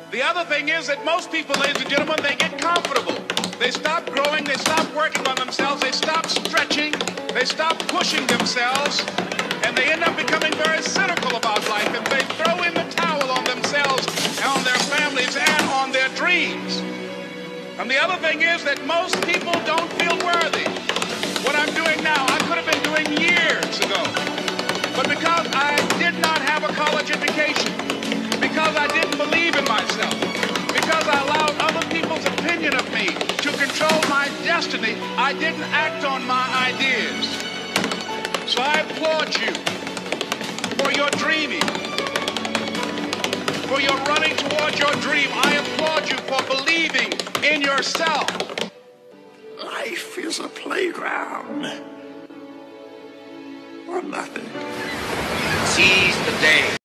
The other thing is that most people, ladies and gentlemen, they get comfortable. They stop growing, they stop working on themselves, they stop stretching, they stop pushing themselves, and they end up becoming very cynical about life, and they throw in the towel on themselves, and on their families, and on their dreams. And the other thing is that most people don't feel worthy. What I'm doing now, I could have been doing years ago. But because I did not have a college education, because I didn't believe in myself, because I allowed other people's opinion of me to control my destiny, I didn't act on my ideas. So I applaud you for your dreaming, for your running towards your dream. I applaud you for believing in yourself. Life is a playground or nothing. Seize the day.